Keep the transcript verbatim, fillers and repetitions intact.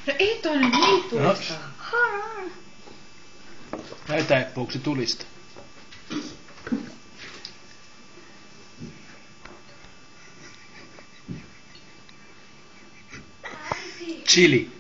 No ei toinen niin tulista. No. Näytä eppuuksi tulista. Chili.